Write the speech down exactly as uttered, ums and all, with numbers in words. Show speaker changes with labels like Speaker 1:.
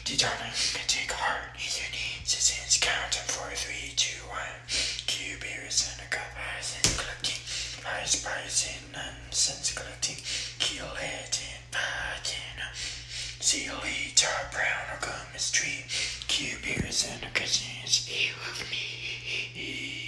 Speaker 1: Dear darling, take heart in your needs. Since counting for three, two, one. Q beers and a cup, sense collecting. Ice pricing, nonsense collecting. Keel head and packing. Seal eat our brown or gum is tree. Q beers and a kisses. You love me.